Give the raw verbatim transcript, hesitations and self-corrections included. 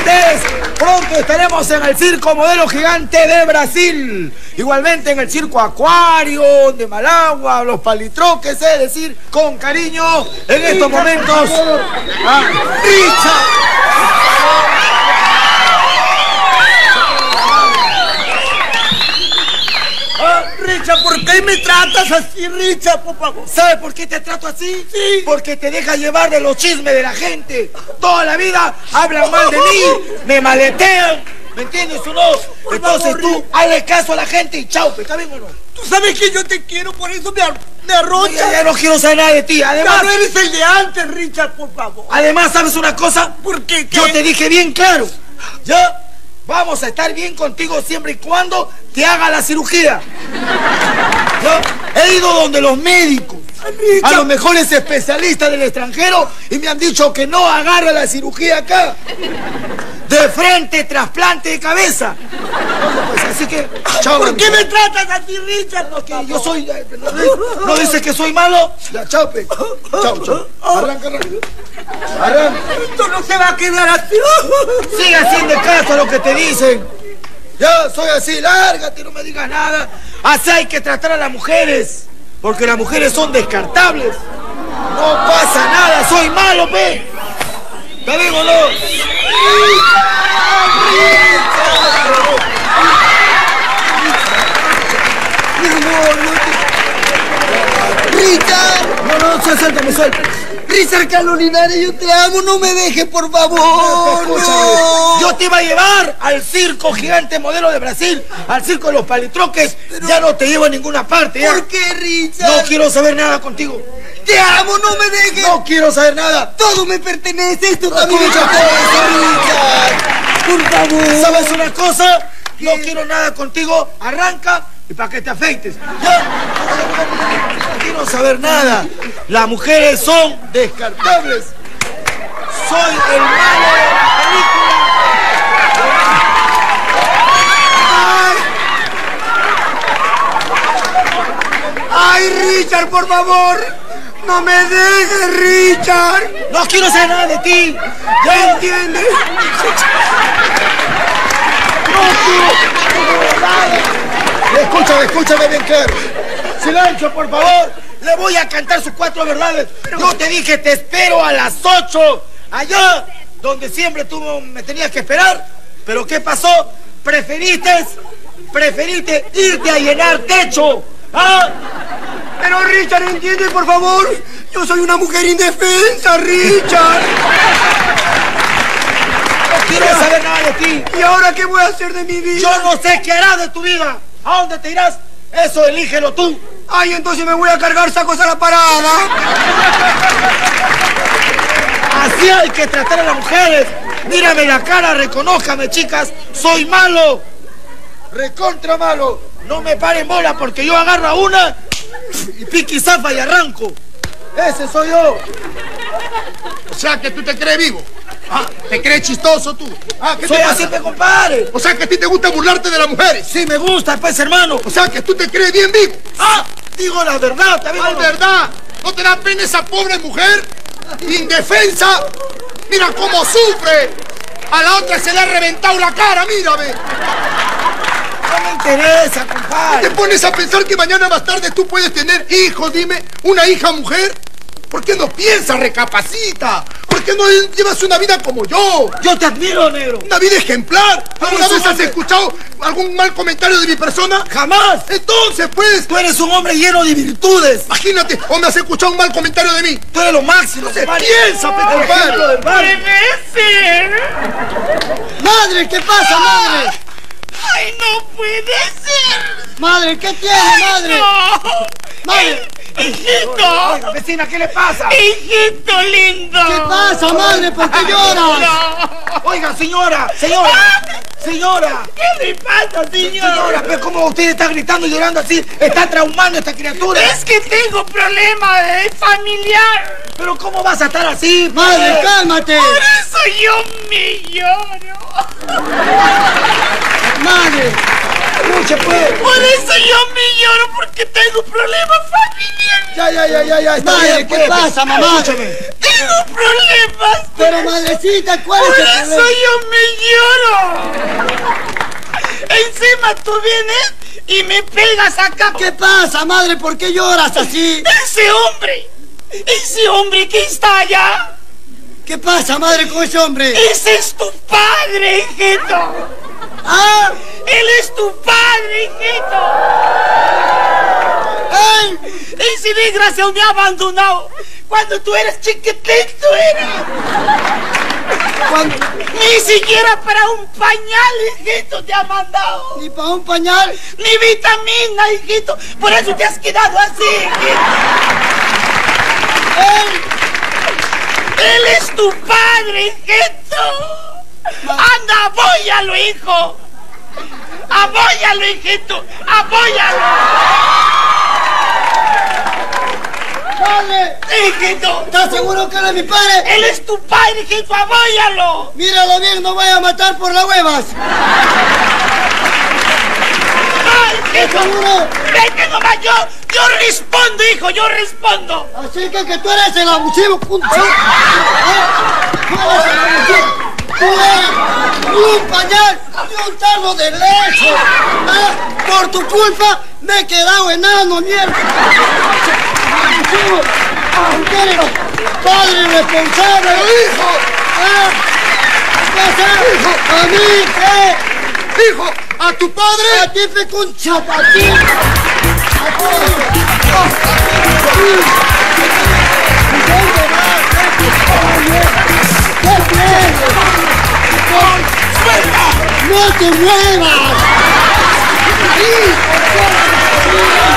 gigantes. Pronto estaremos en el Circo Modelo Gigante de Brasil. Igualmente en el Circo Acuario de Malagua, los palitroques, es decir, con cariño, en estos momentos. ¡Ah, Richard! Ah, Richard, ¿por qué me tratas así, Richard, por favor? ¿Sabes por qué te trato así? Sí. Porque te dejas llevar de los chismes de la gente. Toda la vida hablan mal de mí, me maletean, ¿me entiendes o no? Por Entonces favor, tú, hazle caso a la gente y chau, ¿está bien o no? Tú sabes que yo te quiero, por eso me, ar me arrochas. Ya, ya no quiero saber nada de ti, además... Ya no eres el de antes, Richard, por favor. Además, ¿sabes una cosa? ¿Por qué? ¿Qué? Yo te dije bien claro, ¿ya? Vamos a estar bien contigo siempre y cuando te haga la cirugía. ¿Ya? He ido donde los médicos, a los mejores especialistas del extranjero, y me han dicho que no agarre la cirugía acá. De frente, trasplante de cabeza. Pues, así que, chao. ¿Por qué me tratas así, Richard? No, que yo soy... ¿No, no dices que soy malo? Ya, chao, pe. Chao, chao. Arranca, arranca. Arranca. Esto no se va a quedar así. Sigue haciendo caso a lo que te dicen. Ya, soy así, lárgate, no me digas nada. Así hay que tratar a las mujeres, porque las mujeres son descartables. No pasa nada, soy malo, pe. ¿Te digo no? Richard. No, no, suéltame, suéltame. Richard Calolinares, yo te amo, no me dejes, por favor. Escúchame, No. yo te iba a llevar al Circo Gigante Modelo de Brasil, al Circo de los Palitroques. Pero... ya no te llevo a ninguna parte, ¿ya? ¿Por qué, Richard? No quiero saber nada contigo. Te amo, no me dejes. No quiero saber nada. Todo me pertenece, esto No, también me escucha, pertenece, Richard. Por favor. ¿Sabes una cosa? ¿Qué? No quiero nada contigo. Arranca y para que te afeites. ¿Ya? No quiero saber nada. Las mujeres son descartables. Soy el malo de la película. Ay, Richard, por favor. No me dejes, Richard. No quiero saber nada de ti. ¿Ya entiendes? No quiero nada. Escúchame, escúchame bien claro. Silencio, por favor. Le voy a cantar sus cuatro verdades. Yo te dije, te espero a las ocho. Allá, donde siempre tú me tenías que esperar. Pero ¿qué pasó? Preferiste, preferiste irte a llenar techo. ¿Ah? Pero, Richard, entiende, por favor. Yo soy una mujer indefensa, Richard. No quiero saber nada de ti. ¿Y ahora qué voy a hacer de mi vida? Yo no sé qué harás de tu vida. ¿A dónde te irás? Eso elígelo tú. Ay, entonces me voy a cargar sacos a la parada. Así hay que tratar a las mujeres. Mírame la cara, reconójame, chicas. Soy malo. Recontra malo. No me paren bola porque yo agarro a una y piqui zafa y arranco. Ese soy yo. O sea que tú te crees vivo. Ah, ¿te crees chistoso tú? Ah, ¿qué Soy te así, pasa? me compadre. O sea que a ti te gusta burlarte de las mujeres. Sí, me gusta, pues, hermano. O sea que tú te crees bien vivo. Ah, digo la verdad, también. Ah, verdad. ¿No te da pena esa pobre mujer? Indefensa. Mira cómo sufre. A la otra se le ha reventado la cara, mírame. No me interesa, ¿Te compadre. pones a pensar que mañana más tarde tú puedes tener hijos? Dime, una hija mujer. ¿Por qué no piensas, recapacita? ¿Por qué no llevas una vida como yo? Yo te admiro, negro. Una vida ejemplar. ¿Alguna Eres un vez has hombre- escuchado algún mal comentario de mi persona? Jamás. Entonces, pues, Tú eres un hombre lleno de virtudes. imagínate, o me has escuchado un mal comentario de mí. Tú eres lo máximo. Se compadre. piensa, pe, El ejemplo del compadre. barrio. Madre, ¿qué pasa, madre? ¡Ay, no puede ser! Madre, ¿qué tiene, madre? ¡No! Madre. ¡Hijito! Oiga, vecina, ¿qué le pasa? ¡Hijito lindo! ¿Qué pasa, madre? ¿Por qué lloras? No. Oiga, señora, señora, señora. ¿Qué le pasa, señor? Señora, pero como usted está gritando y llorando así, está traumando a esta criatura. Es que tengo problema de familiar. Pero ¿cómo vas a estar así? Madre, pues? cálmate. Por eso yo me lloro. Madre. Escuche, pues. Por eso yo me lloro porque tengo problemas familiares. Ya, ya, ya, ya, ya. Está Madre, bien, ¿qué pues. pasa, mamá? Escúchame. Tengo problemas. Pero, madrecita, ¿cuál Por es el eso problema? yo me digas acá. ¿Qué pasa, madre? ¿Por qué lloras así? Ese hombre, ese hombre que está allá. ¿Qué pasa, madre, con ese hombre? Ese es tu padre, hijito. ¡Ah! Él es tu padre, hijito. ¡Ay! Ese desgraciado me ha abandonado cuando tú eras chiquitito, era. Cuando... Ni siquiera para un pañal, hijito, te ha mandado. Ni para un pañal. Ni vitamina, hijito. Por eso te has quedado así, hijito. ¡Ay! Él es tu padre, hijito. Anda, apóyalo, hijo. Apóyalo, hijito. Apóyalo. ¡Padre! Hijito. ¿Estás seguro que él es mi padre? Él es tu padre, hijito. Apóyalo. Míralo bien, no vaya a matar por las huevas. No, hijito. ¿Seguro? Vete nomás, yo, yo respondo, hijo, yo respondo. Así que que tú eres el abusivo, punto. ¿Eh? Tú eres el abusivo. Tú eres ni un pañal, ni un tarro de leche. ¿Ah? Por tu culpa me he quedado enano, mierda. Abusivo. Tú eres padre responsable. ¡Hijo! ¿Ah? ¿Qué haces? ¡Hijo! ¿A mí qué? ¡Hijo! ¡A tu padre! A ti te concha, a ti. A ti. ¿Dónde vas? ¿Qué quieres? ¡Suelta! ¡No te muevas! ¡Ahí!